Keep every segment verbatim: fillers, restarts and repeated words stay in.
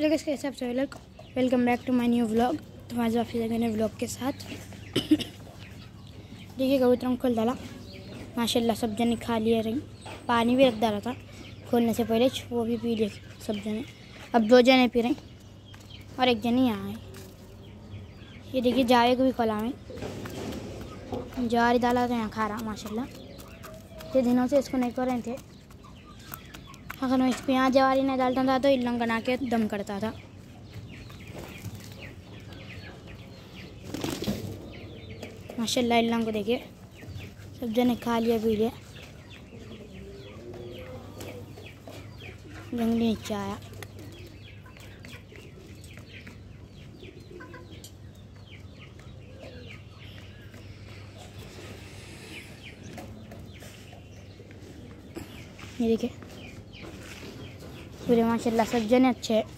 Hello guys, कैसे आप सभी लोग। Welcome back to my new vlog. तो आज वापस आ गए व्लॉग के साथ। देखिए कबूतरों को खोल डाला माशाल्लाह, सब जने खा लिए रही। पानी भी रख डाला था खोलने से पहले, वो भी पी लिए सब जने। अब दो जने पी रहे और एक जने यहाँ है। ये देखिए जावे को भी खोला हमें, जारी डाला तो यहाँ खा रहा माशाल्लाह। ये दिनों से इसको नहीं कर रहे थे। अगर मैं इस पर यहाँ जवारी नहीं डालता था तो इल्लम बना के दम करता था। माशाल्लाह इल्लम को देखिए, सब जने खा लिया पी लिया। जंगली नीचे आया। ये देखिए पूरे माशाल्लाह सब जने अच्छे हैं।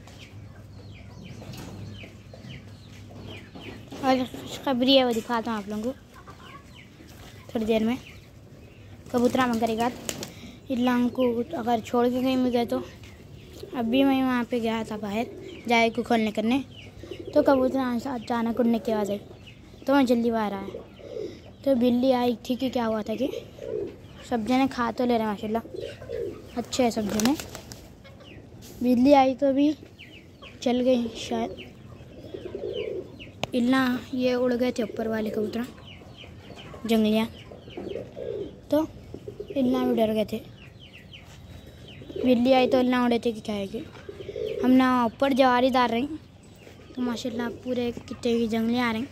और खबरी है वो दिखाता हूँ आप लोगों को थोड़ी देर में। कबूतरा में करेगा इल्लाम को अगर छोड़ के कहीं में गए तो। अभी मैं वहाँ पे गया था बाहर जाए को खोलने करने, तो कबूतरा अचानक उड़ने की आवाज़ आई तो मैं जल्दी बाहर आया। तो बिल्ली आई थी कि क्या हुआ था कि सब जने खा तो ले रहे माशाल्लाह, अच्छे है सब जने। बिल्ली आई तो भी चल गई शायद। इल्ला ये उड़ गए थे ऊपर वाले कबूतर जंगलियाँ, तो इल्ला भी डर गए थे। बिल्ली आई तो इल्ला उड़े थे कि क्या है कि हम ना ऊपर जवारी डाल रही, तो माशाल्लाह पूरे कितने की जंगलियाँ आ रही।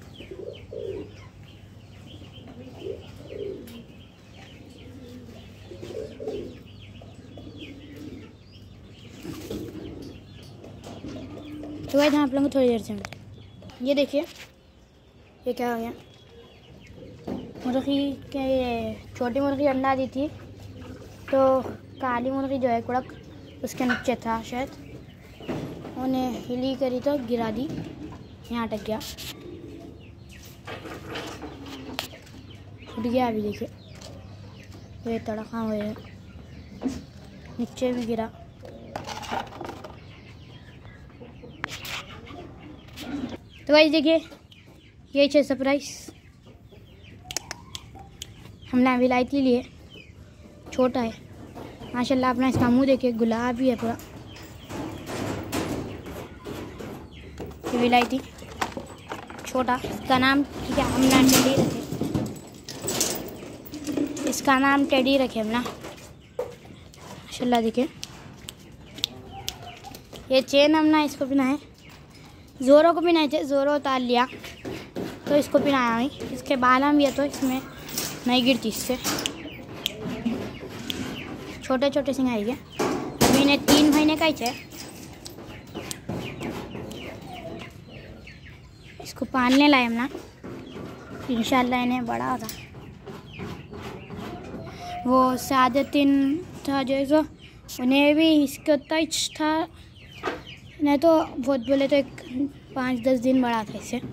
तो वही आप लोगों को थोड़ी देर से मिलते। ये देखिए ये क्या हो गया, मुर्गी के ये छोटी मुर्गी अंडा दी थी, तो काली मुर्गी जो है कुड़क उसके नीचे था शायद, उन्हें हिली करी तो गिरा दी, यहाँ अटक गया, फट गया। अभी देखिए ये तड़का हुए नीचे भी गिरा। तो भाई देखिए ये छः सरप्राइज हमने अभी लाइट ले लिए, छोटा है माशाल्लाह। अपना इसका मुँह देखिए गुलाबी है पूरा। ये भी लाइट छोटा, इसका नाम ठीक है हमने टेडी रखे, इसका नाम टेडी रखे हमने माशाल्लाह। देखिए ये चेन हमने इसको पहनाए, ज़ोरों को पहनाए थे, ज़ोरों उतार लिया तो इसको पहनाया हुई। इसके बाल हम ये तो इसमें नहीं गिरती इससे, छोटे छोटे सिंगाई है। अभी इन्हें तीन महीने का ही है। इसको पालने लाए हम ना, इंशाल्लाह इन्हें बड़ा होता। वो सादे तीन था जो सो उन्हें भी इसके उतना ही था, नहीं तो बहुत बोले तो एक पाँच दस दिन बड़ा था इससे।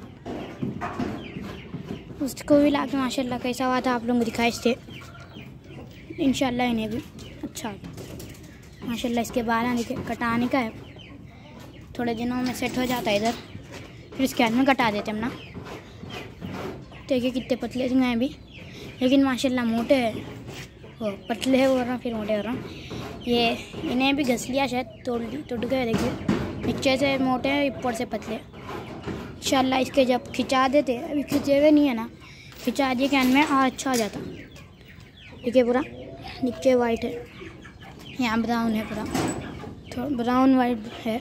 उसको भी ला के माशाल्लाह कैसा हुआ था आप लोगों को दिखाए थे। इंशाल्लाह इन्हें भी अच्छा माशाल्लाह। इसके बाल देखिए कटाने का है, थोड़े दिनों में सेट हो जाता है इधर, फिर इसके हाथ में कटा देते हम ना। देखिए कितने पतले सिंह हैं भी, लेकिन माशाल्लाह मोटे हैं। वो पतले हो रहा फिर मोटे हो रहा। ये इन्हें भी घस लिया शायद, तोड़ टूट गए। देखिए नीचे से मोटे हैं, ऊपर से पतले। इंशाल्लाह इसके जब खिंचा देते, अभी खिंचे हुए नहीं है ना, खिंचा दिए कैन में और अच्छा हो जाता। देखिए पूरा नीचे वाइट है, यहाँ ब्राउन है, पूरा थोड़ा ब्राउन वाइट है।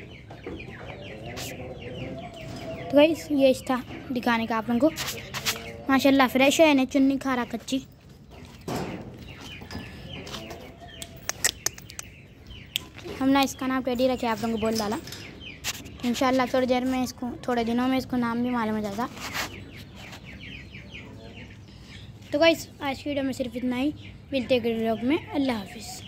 तो गाइस ये था दिखाने का आप लोगों को। माशाल्लाह फ्रेश है, इन्हें चुन्नी खा रहा कच्ची। हमने इसका नाम टेडी रखे, आप लोगों को बोल डाला। इंशाल्लाह थोड़ी देर में इसको, थोड़े दिनों में इसको नाम भी मालूम हो जाता। तो गाइस आज की वीडियो में सिर्फ इतना ही, मिलते हैं अगले व्लॉग में। अल्लाह हाफिज़।